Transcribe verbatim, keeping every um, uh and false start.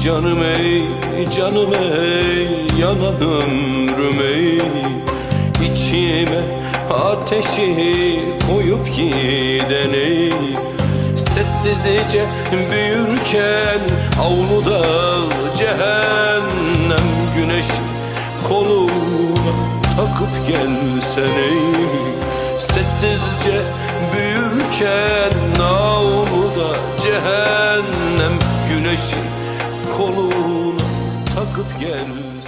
Canım ey, canım ey, yanan ömrüm ey. İçime ateşi koyup giden ey. Sessizce büyürken avluda cehennem güneşi koluna takıp gelsen ey. Sessizce büyürken avluda cehennem güneşi koluna takıp gelsen.